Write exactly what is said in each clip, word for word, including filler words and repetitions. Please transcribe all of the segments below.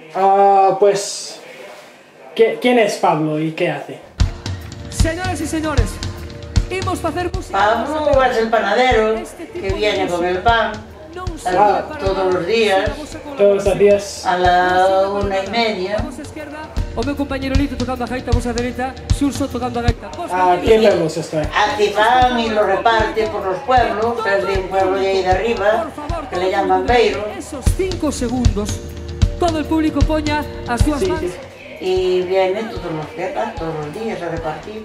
Ah, pues... ¿qué- ¿Quién es Pablo y qué hace? Señoras y señores, íbamos a hacer música. Pablo es el panadero que viene con el pan Ah, todos los días Todos los días. a la una y media. Voz izquierda, o meu compañero Lito tocando a gaita, voz a derecha, Xurso tocando a gaita. Vos, Ah, compañeros. ¿quién vemos esto? Hace pan y lo reparte por los pueblos, es de un pueblo de ahí de arriba, Por favor, que le llaman Beiro, esos cinco segundos, todo el público poña as súas Sí, mans. sí. y viene todos los días, todos los días a repartir.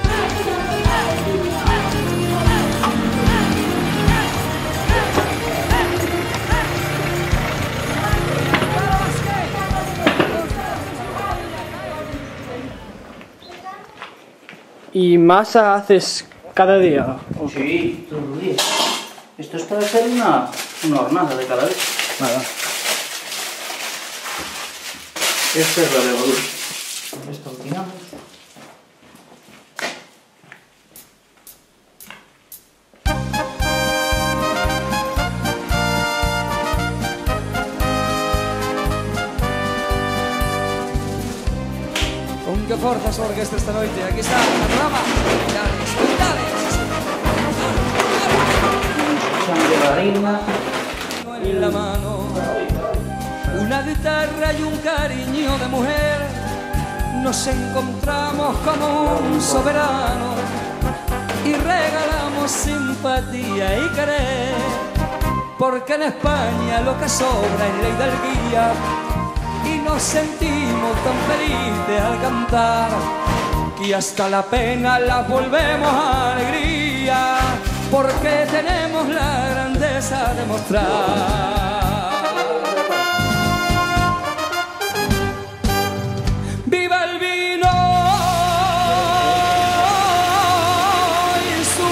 ¿Y masa haces cada día? ¿O qué? Sí, todos los días. Esto es para hacer una, una hornada de cada vez. Nada. Esta es la levadura. Con esto cocinamos. Con que forza a orquesta esta noite. Aquí está o programa. Cuidades, cuidades. Sangre de harina. En la mano, una guitarra y un cariño de mujer. Nos encontramos como un soberano y regalamos simpatía y querer, porque en España lo que sobra es ley del guía y nos sentimos tan felices al cantar que hasta la pena la volvemos a alegría, porque tenemos la grandeza de mostrar. ¡Viva el vino y su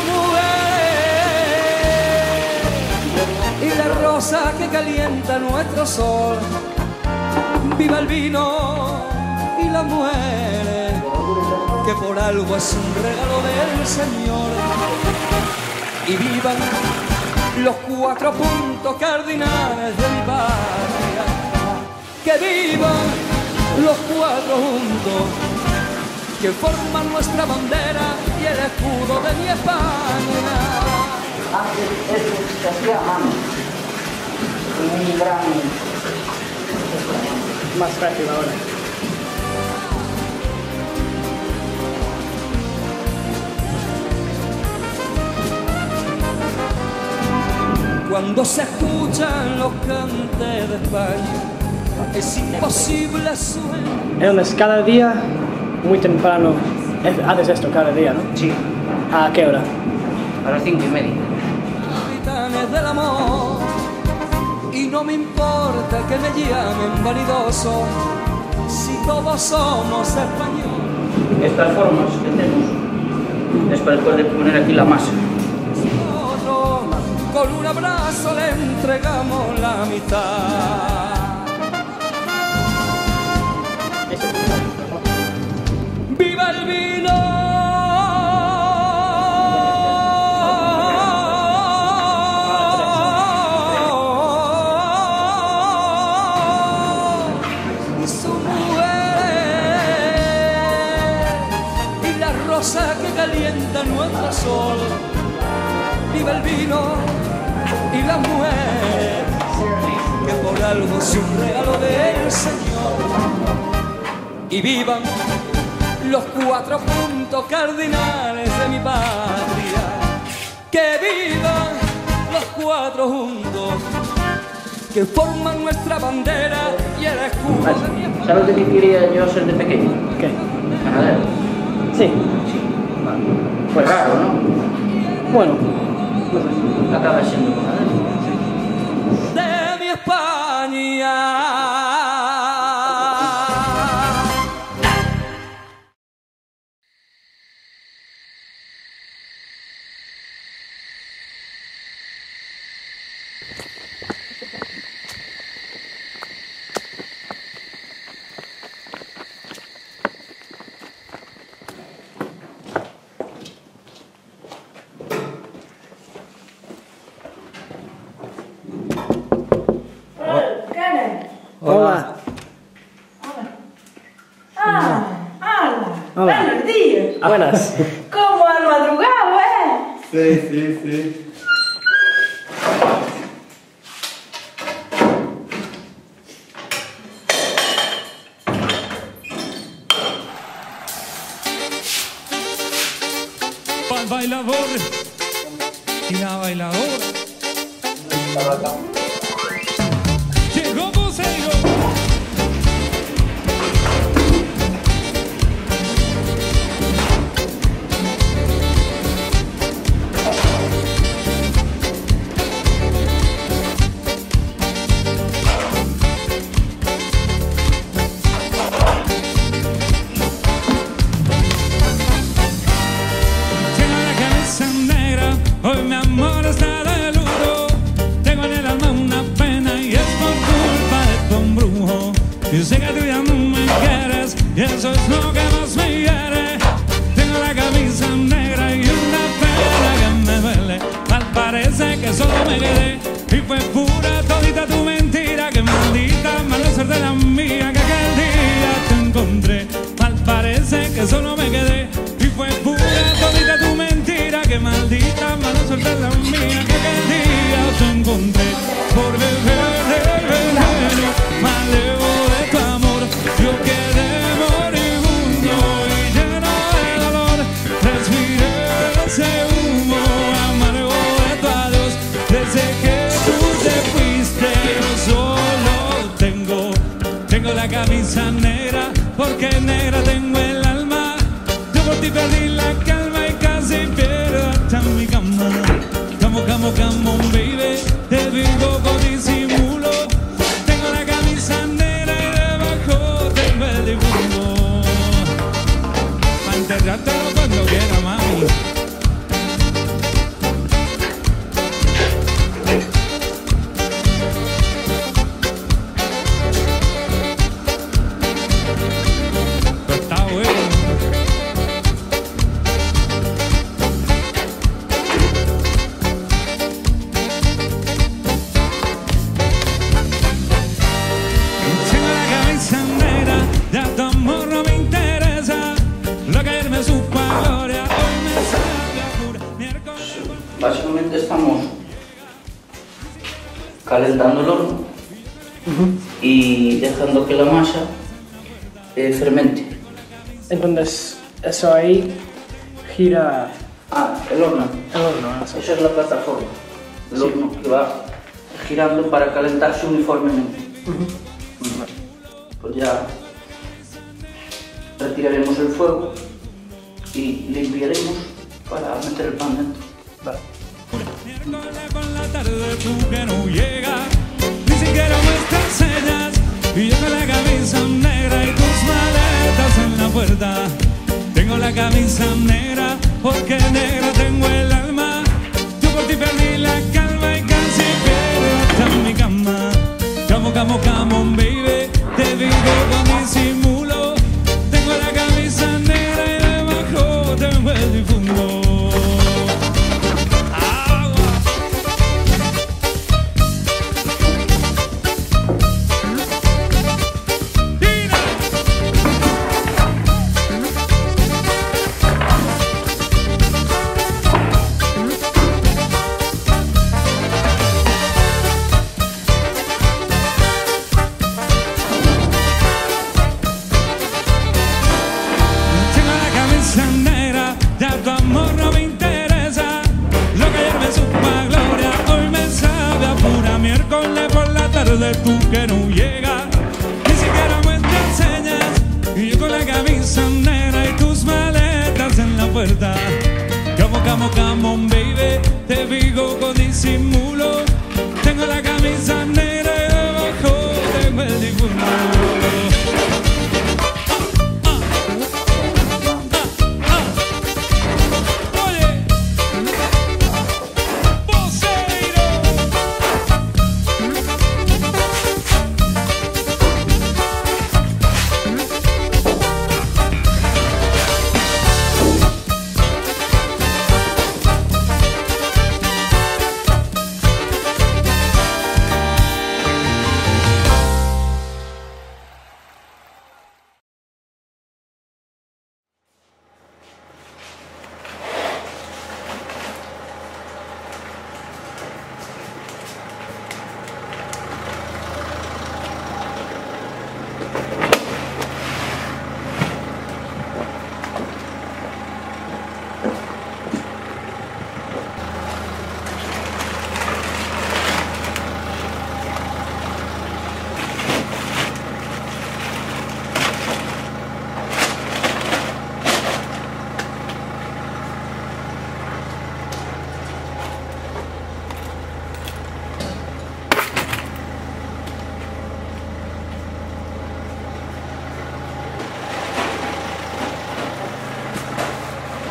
mujer! Y la rosa que calienta nuestro sol. ¡Viva el vino y la mujer! Que por algo es un regalo del Señor. Y vivan los cuatro puntos cardinales de mi patria. Que vivan los cuatro juntos que forman nuestra bandera y el escudo de mi España. Antes esto se hacía a mano. Con un gran... Más fácil ahora. Cuando se escuchan los cantes de España, es imposible sueñar. Entonces, cada día, muy temprano, es- haces esto cada día, ¿no? Sí, ¿A qué hora? a las cinco y media. Capitanes del amor, y no me importa que me llamen vanidoso, si todos somos españoles. Estas formas que tenemos es para poder poner aquí la masa. Nosotros con un abrazo le entregamos la mitad. ¡Viva el vino! Y su mujer y la rosa que calienta nuestro sol. ¡Viva el vino y la mujer! Que por algo es un regalo del Señor. Y vivan los cuatro puntos cardinales de mi patria. Que vivan los cuatro juntos que forman nuestra bandera y el escudo de mi España. ¿Sabes de qué quería yo ser de pequeño? ¿Qué? Ganadero. Sí. Sí. Vale. Pues raro, ¿no? Bueno, Acaba siendo ganadero. De mi España. Buenas. ¿Cómo has madrugado, eh? Sí, sí, sí. Pa'l bailador y la bailadora. Llegó Buceiro. Hoy mi amor está de luto. Tengo en el alma una pena y es por culpa de tu embrujo. Yo sé que tú ya no me quieres y eso es lo que más me hiere. Tengo la camisa negra y una pena que me duele. Mal parece que solo me quedé y fue pura todita tu mentira. Que maldita mala suerte la mía que aquel día te encontré. Mal parece que solo me quedé y fue pura todita tu mentira. Que maldita mala suerte la mía que aquel día te encontré. Por beber del veneno malevo de tu amor, yo quedé moribundo y lleno de dolor. Respiré ese humo amargo de tu adiós. Desde que tú te fuiste yo solo tengo, tengo la camisa negra, porque negra tengo el alma. Yo por ti perdí la calma y casi pierdo hasta mi cama. Camo, camo, camo, baby, te digo con disimulo. Tengo la camisa negra y debajo tengo el dibujo. Pa' enterrártelo cuando quiera, mami. Pero está bueno. Ya tu amor no me interesa. Lo que ayer me supo a gloria, hoy me sabe a pura. Miércoles. Básicamente estamos calentando el horno y dejando que la masa eh, fermente. Entonces, eso ahí gira Ah, el horno. el horno, ¿no? Esa es la plataforma. El horno que va girando para calentarse uniformemente. Pues ya retiraremos el fuego y limpiaremos para meter el pan dentro. Vale. Miércoles por la tarde tú que no llegas, ni siquiera muestras señas. Y yo con la camisa negra y tus maletas en la puerta. Tengo la camisa negra porque negra tengo el alma. Yo por ti perdí la calma y casi pierdo hasta mi cama. Camo, camo, camo, baby, te digo con disimulo. Tengo la camisa negra y debajo tengo el difunto. Tú que no llegas, ni siquiera muestras señas. Y yo con la camisa negra y tus maletas en la puerta. Come on, come on, come on, baby, te digo con disimulo. Tengo la camisa negra y debajo tengo el difunto.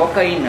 Cocaína.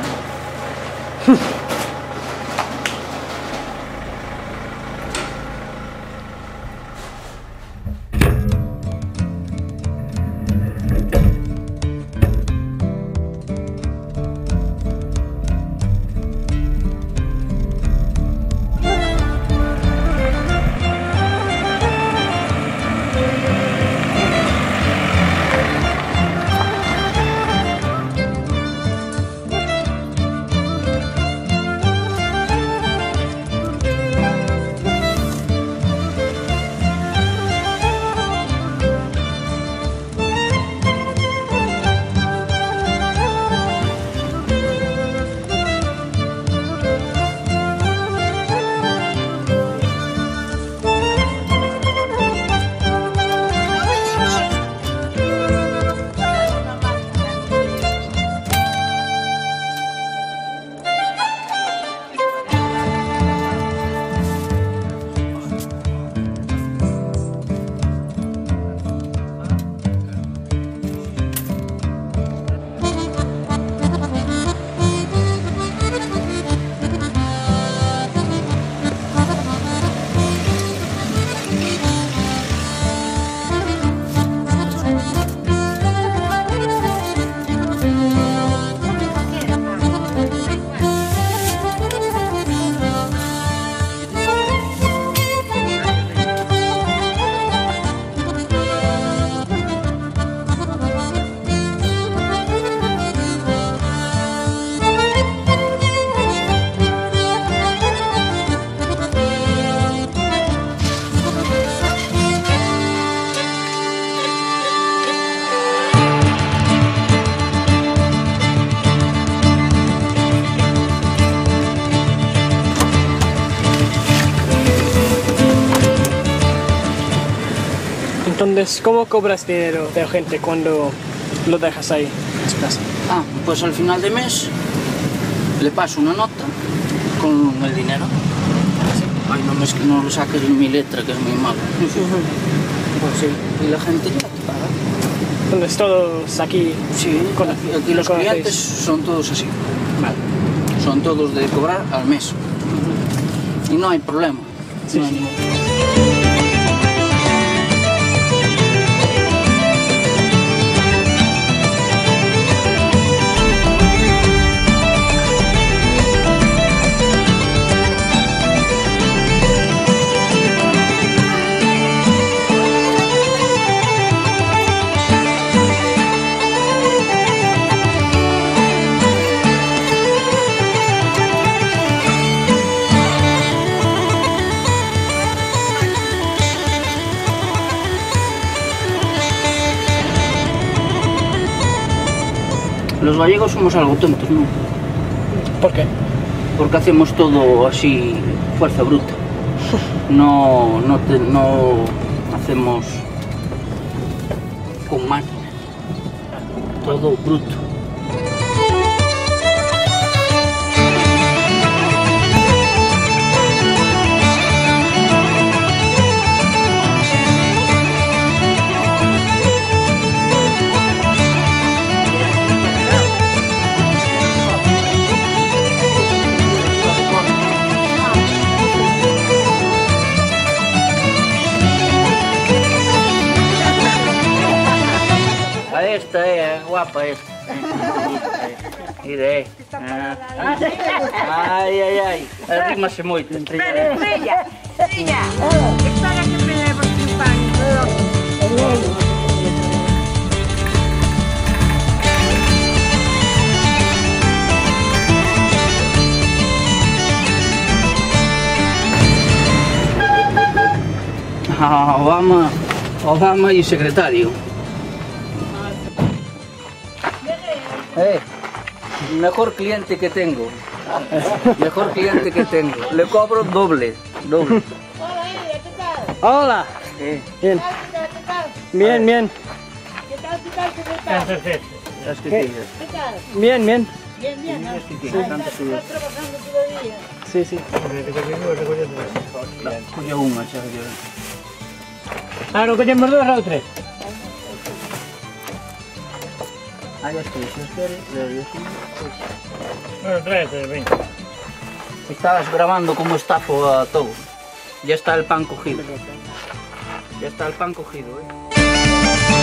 Entonces, ¿cómo cobras dinero de la gente cuando lo dejas ahí en su casa? Ah, pues al final de mes le paso una nota con el dinero. Ay, no, me, es que no lo saques en mi letra, que es muy malo. Pues sí, y la gente ya te paga. Entonces, todos aquí... Sí, con, aquí, aquí los conocéis. clientes son todos así. Vale. Son todos de cobrar al mes. Y no hay problema. Sí, no hay sí. ningún- Los gallegos somos algo tontos, ¿no? ¿Por qué? Porque hacemos todo así, fuerza bruta. No, no, te- no hacemos con máquina. Todo bruto. Esta es guapa, esta. Mira, eh. Ai, ai, ai. Arrímase moito. Estrella, estrella. Espera que me levo sin pan. Ah, Obama, Obama y secretario. Eh, mejor cliente que tengo. Mejor cliente que tengo. Le cobro doble, doble. Hola, Elia, ¿qué tal? Hola. Eh, Bien. ¿Qué tal? Bien, bien. ¿Qué tal? ¿Qué tal? ¿Qué tal? las que ¿Qué? tienes. ¿Qué tal? Bien, bien. Bien, bien, ¿no? Sí, sí, sí. Ahí ¿Estás estás trabajando todavía? Sí, sí. Coño unha, xa yo. Ah, ¿no cogemos dos o tres? Ahí estoy, si os quieres, le doy aquí. Bueno, tráete, ven. Estabas grabando cómo estafo a todo. Ya está el pan cogido. Ya está el pan cogido, eh.